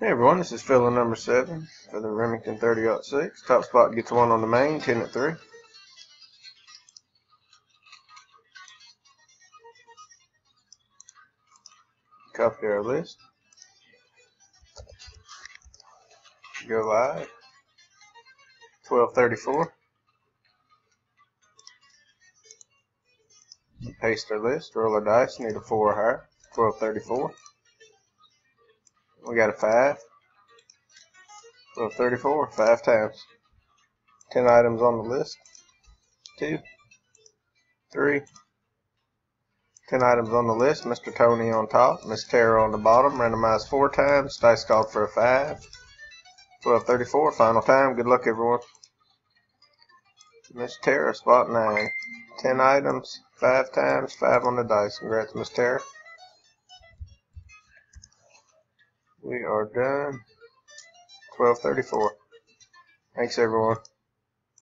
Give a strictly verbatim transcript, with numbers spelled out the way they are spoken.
Hey everyone, this is filler number seven for the Remington thirty oh six. Top spot gets one on the main, ten at three. Copy our list. Go live. twelve thirty-four. Paste our list, roll our dice, need a four or higher. twelve thirty-four. We got a five. twelve thirty-four, five times. ten items on the list. two, three. ten items on the list. Mister Tony on top, Miss Tara on the bottom. Randomized four times. Dice called for a five. twelve thirty-four, final time. Good luck, everyone. Miss Tara, spot nine. ten items, five times, five on the dice. Congrats, Miss Tara. We are done. twelve thirty-four. Thanks, everyone.